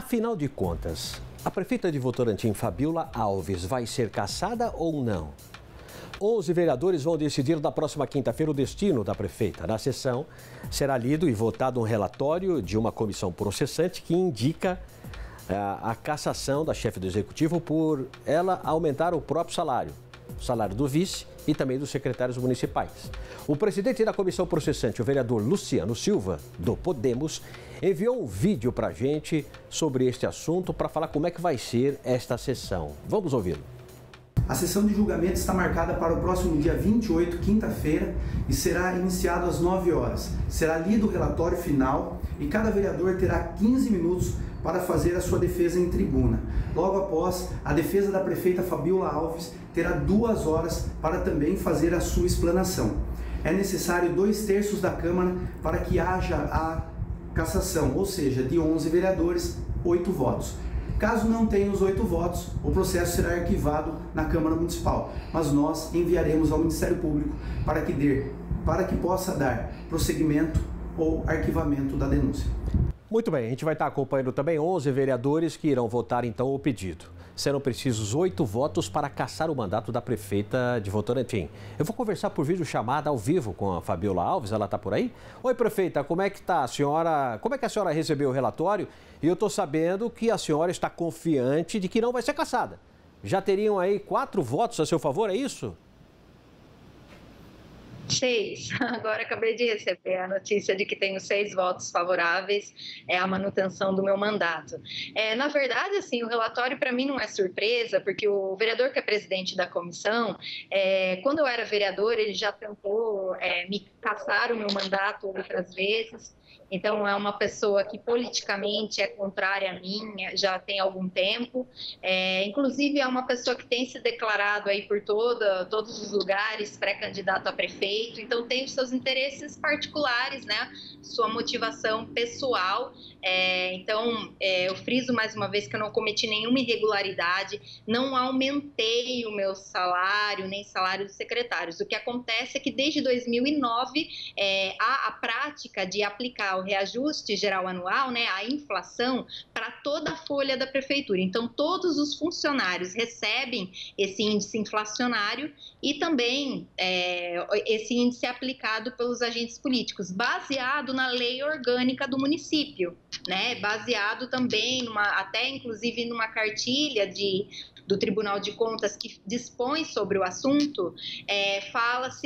Afinal de contas, a prefeita de Votorantim, Fabiola Alves, vai ser cassada ou não? 11 vereadores vão decidir na próxima quinta-feira o destino da prefeita. Na sessão, será lido e votado um relatório de uma comissão processante que indica a cassação da chefe do executivo por ela aumentar o próprio salário, o salário do vice e também dos secretários municipais. O presidente da comissão processante, o vereador Luciano Silva, do Podemos, enviou um vídeo para a gente sobre este assunto para falar como é que vai ser esta sessão. Vamos ouvi-lo. A sessão de julgamento está marcada para o próximo dia 28, quinta-feira, e será iniciado às 9 horas. Será lido o relatório final e cada vereador terá 15 minutos para fazer a sua defesa em tribuna. Logo após, a defesa da prefeita Fabiola Alves terá 2 horas para também fazer a sua explanação. É necessário 2/3 da Câmara para que haja a cassação, ou seja, de 11 vereadores, 8 votos. Caso não tenha os 8 votos, o processo será arquivado na Câmara Municipal, mas nós enviaremos ao Ministério Público para que possa dar prosseguimento ou arquivamento da denúncia. Muito bem, a gente vai estar acompanhando também 11 vereadores que irão votar então o pedido. Serão precisos 8 votos para cassar o mandato da prefeita de Votorantim. Eu vou conversar por videochamada ao vivo com a Fabiola Alves, ela está por aí? Oi, prefeita, como é que está a senhora? Como é que a senhora recebeu o relatório? E eu estou sabendo que a senhora está confiante de que não vai ser cassada. Já teriam aí 4 votos a seu favor, é isso? 6. Agora acabei de receber a notícia de que tenho 6 votos favoráveis à manutenção do meu mandato. Na verdade, assim, o relatório para mim não é surpresa, porque o vereador que é presidente da comissão, quando eu era vereador, ele já tentou me cassar o meu mandato outras vezes. Então, é uma pessoa que politicamente é contrária a mim, já tem algum tempo. Inclusive, é uma pessoa que tem se declarado aí por todos os lugares, pré-candidato a prefeito. Então, tem os seus interesses particulares, né? Sua motivação pessoal. Então, eu friso mais uma vez que eu não cometi nenhuma irregularidade, não aumentei o meu salário, nem salário dos secretários. O que acontece é que desde 2009, há a prática de aplicar o reajuste geral anual, né, a inflação, para toda a folha da prefeitura. Então, todos os funcionários recebem esse índice inflacionário e também esse índice é aplicado pelos agentes políticos, baseado na lei orgânica do município, né, baseado também, até inclusive numa cartilha do Tribunal de Contas que dispõe sobre o assunto, fala-se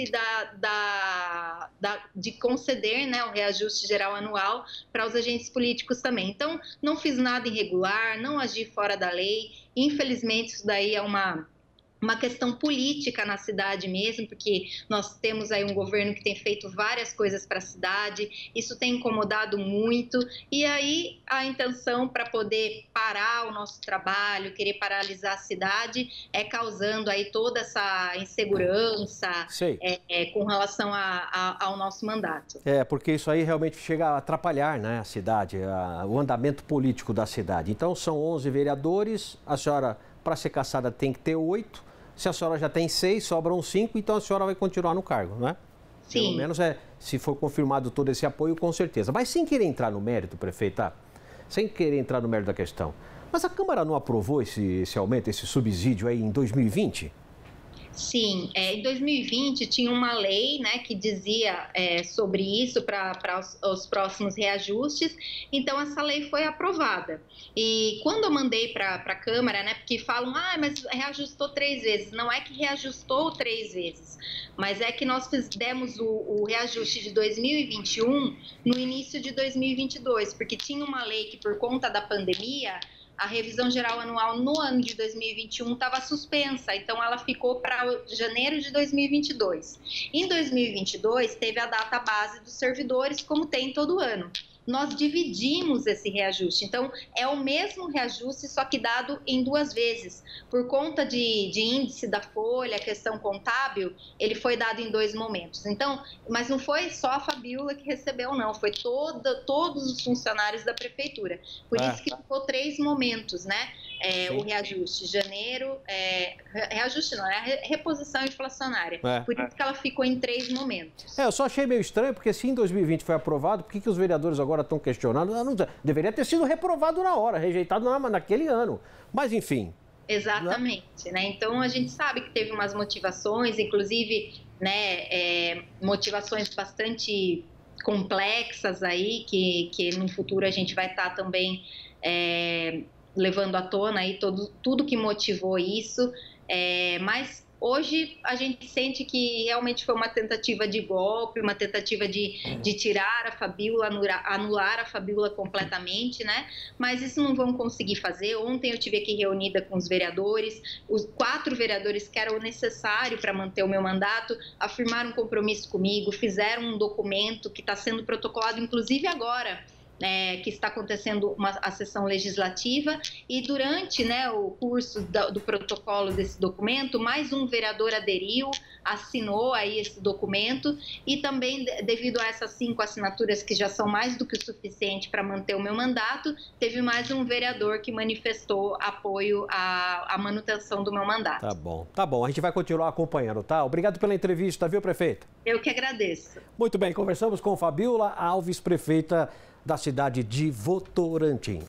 de conceder, né, o reajuste geral anual para os agentes políticos também. Então, não fiz nada irregular, não agi fora da lei. Infelizmente, isso daí é uma questão política na cidade mesmo, porque nós temos aí um governo que tem feito várias coisas para a cidade, isso tem incomodado muito, e aí a intenção para poder parar o nosso trabalho, querer paralisar a cidade, causando aí toda essa insegurança com relação ao nosso mandato. Porque isso aí realmente chega a atrapalhar, né, a cidade, o andamento político da cidade. Então são 11 vereadores, a senhora, para ser cassada, tem que ter 8. Se a senhora já tem 6, sobram 5, então a senhora vai continuar no cargo, não é? Sim. Pelo menos se for confirmado todo esse apoio, com certeza. Mas sem querer entrar no mérito, prefeita, sem querer entrar no mérito da questão, mas a Câmara não aprovou esse aumento, esse subsídio aí em 2020? Sim, em 2020 tinha uma lei, né, que dizia sobre isso para os próximos reajustes, então essa lei foi aprovada. E quando eu mandei para a Câmara, né, porque falam, mas reajustou 3 vezes, não é que reajustou 3 vezes, mas é que nós demos o reajuste de 2021 no início de 2022, porque tinha uma lei que por conta da pandemia, a revisão geral anual no ano de 2021 estava suspensa, então ela ficou para janeiro de 2022. Em 2022, teve a data base dos servidores, como tem todo ano. Nós dividimos esse reajuste, então é o mesmo reajuste, só que dado em 2 vezes. Por conta de índice da folha, questão contábil, ele foi dado em 2 momentos. Então, mas não foi só a Fabiola que recebeu, não, foi todos os funcionários da prefeitura. Por isso que ficou 3 momentos, né? o reajuste. Janeiro, reajuste não, é a reposição inflacionária. Por isso que ela ficou em 3 momentos. Eu só achei meio estranho, porque se em 2020 foi aprovado, por que os vereadores agora estão questionando? Não, deveria ter sido reprovado na hora, rejeitado naquele ano. Mas, enfim... Exatamente, né? Então a gente sabe que teve umas motivações, inclusive, né, motivações bastante complexas aí, que no futuro a gente vai estar também levando à tona aí tudo que motivou isso, mas hoje a gente sente que realmente foi uma tentativa de golpe, uma tentativa de tirar a Fabíola, anular a Fabíola completamente, né? Mas isso não vão conseguir fazer. Ontem eu estive aqui reunida com os vereadores, os 4 vereadores que eram necessários para manter o meu mandato, afirmaram um compromisso comigo, fizeram um documento que está sendo protocolado, inclusive agora, que está acontecendo a sessão legislativa, e durante, né, o curso do protocolo desse documento, mais um vereador aderiu, assinou aí esse documento, e também devido a essas 5 assinaturas que já são mais do que o suficiente para manter o meu mandato, teve mais um vereador que manifestou apoio à manutenção do meu mandato. Tá bom, a gente vai continuar acompanhando, tá? Obrigado pela entrevista, viu, prefeita? Eu que agradeço. Muito bem, conversamos com Fabíola Alves, prefeita da cidade de Votorantim.